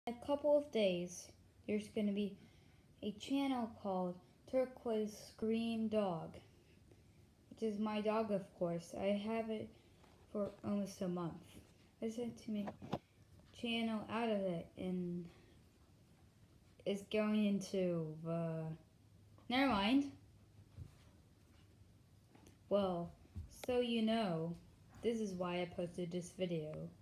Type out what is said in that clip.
In a couple of days, there's going to be a channel called Turquoise Green Dog, which is my dog, of course. I have it for almost a month. I decided to make a channel out of it, and it's going into never mind. Well, so you know, this is why I posted this video.